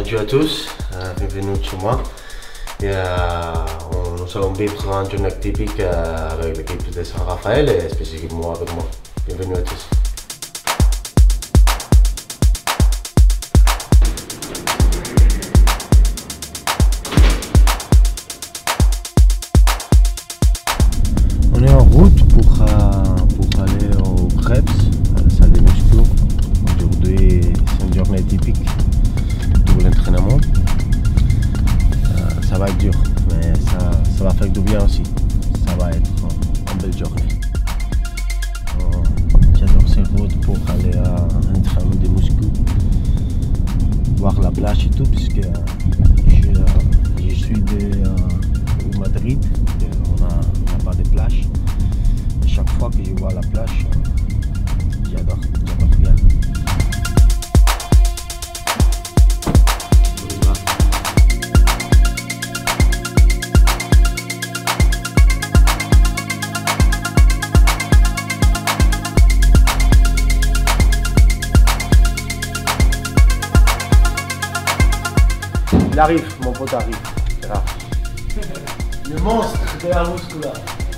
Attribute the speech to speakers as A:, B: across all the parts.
A: Bonjour à tous, bienvenue chez moi. Nous allons vivre un journée typique avec l'équipe de San Rafael et spécifiquement avec moi. Bienvenue à tous. On est en route pour aller au Krebs, à la salle de muscu. Aujourd'hui, c'est une journée typique de l'entraînement. Ça va être dur, mais ça va faire du bien aussi. Ça va être une belle journée. J'adore ces routes pour aller à un entraînement de muscu, voir la plage et tout, puisque je suis de Madrid, on n'a pas de plage. Et chaque fois que je vois la plage, j'adore bien. Il arrive, mon pote arrive. Là. Le monstre de la muscula.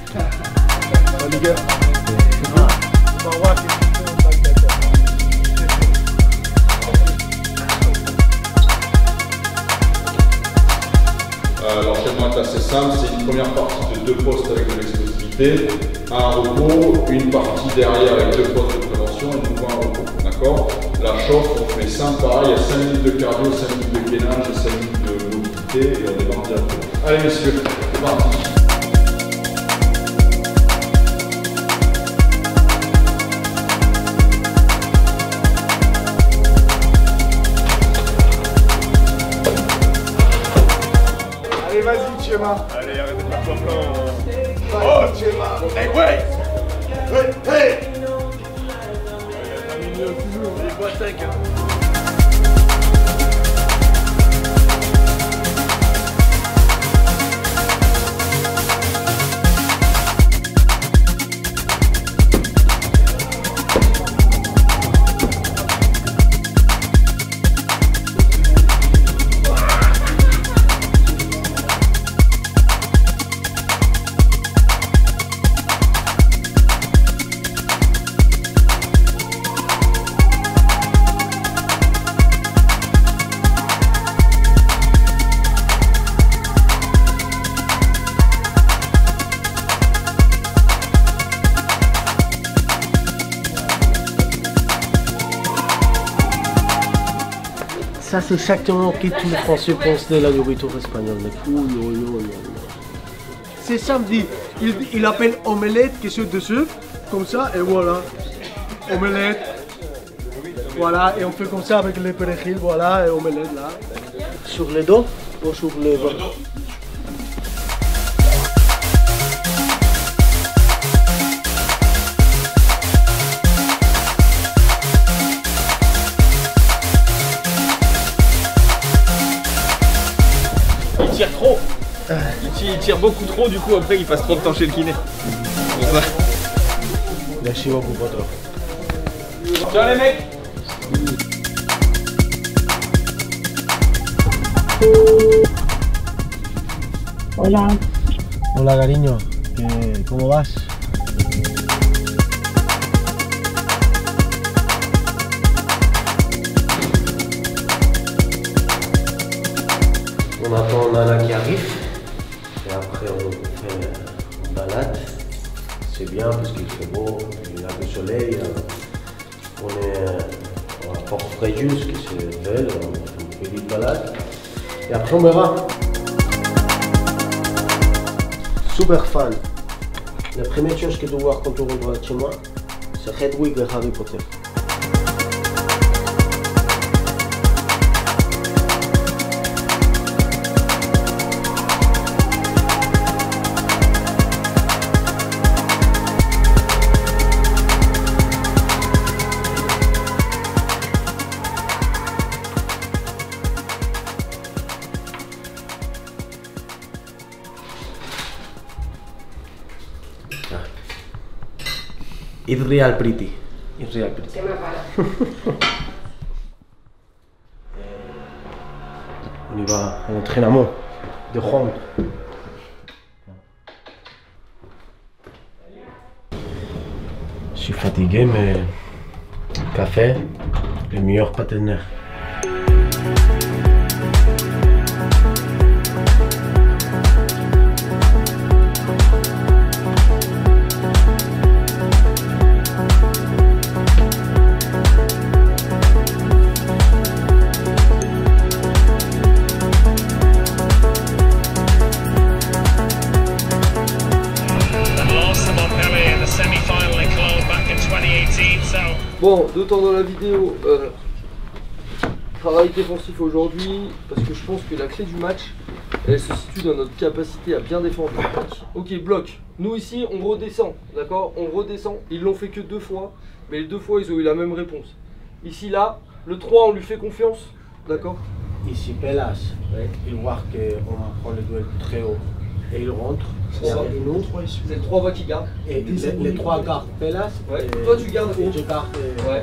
B: L'enchaînement est assez simple, c'est une première partie de 2 postes avec de l'explosivité, un repos, une partie derrière avec 2 postes de prévention et une fois un repos. D'accord? La chauffe, on fait 5 pareil, il y a 5 minutes de cardio, 5 minutes de gainage et 5 minutes de mobilité et on démarre directement. Allez messieurs, c'est parti.
C: Allez, vas-y, Tchéma.
D: Allez, arrête de faire plan.
C: Oh, Tchéma.
D: Hey, ouais.
C: Hey.
D: Il boit 5.
A: Ça, c'est exactement ce que tous les Français pensent de la nourriture espagnole.
C: C'est samedi. Il appelle omelette, quelque chose dessus, comme ça, et voilà. Omelette. Voilà, et on fait comme ça avec les pérégiles, voilà, et omelette là.
A: Sur les dos ou sur les bras?
D: Il tire trop. Il tire beaucoup trop, du coup après il passe trop de temps chez le kiné. C'est pour ça.
A: Merci beaucoup, patron.
D: Ciao les mecs.
E: Hola.
A: Hola, cariño. ¿Cómo vas? On attend Nana qui arrive et après on fait une balade. C'est bien parce qu'il fait beau, il y a du soleil. On est à Port Fréjus, qui c'est belle, on fait une petite balade. Et après on verra. Super fan. La première chose que tu vois quand tu rentres chez moi, c'est Hedwig de Harry Potter. It's real pretty. It's real pretty. il va à l'entraînement de ronde. Je suis fatigué, mais café, le meilleur partenaire.
E: Bon, d'autant dans la vidéo, travail défensif aujourd'hui, parce que je pense que la clé du match, elle se situe dans notre capacité à bien défendre. Ok, bloc. Nous ici, on redescend, d'accord? On redescend. Ils l'ont fait que 2 fois, mais les 2 fois, ils ont eu la même réponse. Ici, là, le 3, on lui fait confiance, d'accord?
A: Ici, Pelas,
E: Ouais.
A: il voit qu'on prend le duel très haut. Et il rentre.
E: Ça.
A: Et nous,
E: C'est le 3 qui garde.
A: et les 3 gardent Pelas.
E: Ouais.
A: Et
E: Toi, tu gardes
A: et
E: haut.
A: je garde.
E: Ouais.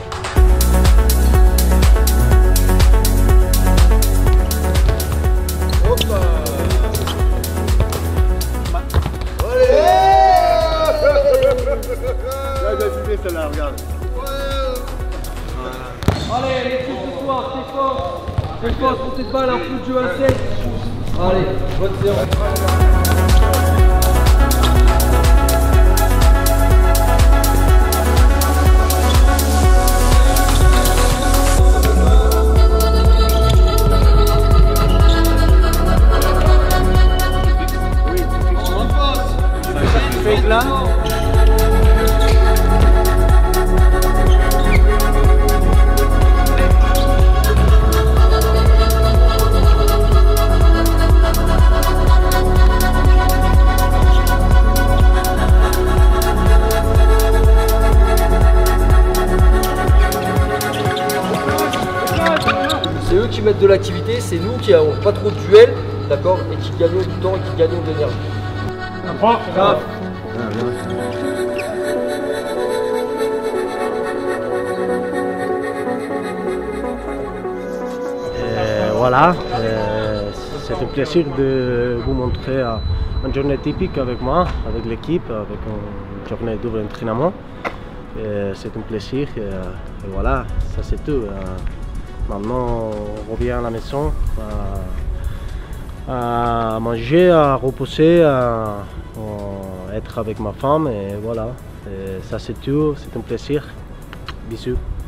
C: Celle-là, regarde.
E: Allez, les coups ce soir, c'est fort. Fais fort pour cette balle, un coup de jeu à 7. Allez, bonne séance.
C: Fake là.
E: C'est eux qui mettent de l'activité, c'est nous qui n'avons pas trop de duels, d'accord, et qui gagnons du temps et qui gagnons de l'énergie.
A: Voilà, c'est un plaisir de vous montrer une journée typique avec moi, avec l'équipe, avec une journée d'entraînement. C'est un plaisir et voilà, ça c'est tout. Maintenant, on revient à la maison à manger, à reposer, à être avec ma femme et voilà. Et ça c'est tout, c'est un plaisir. Bisous.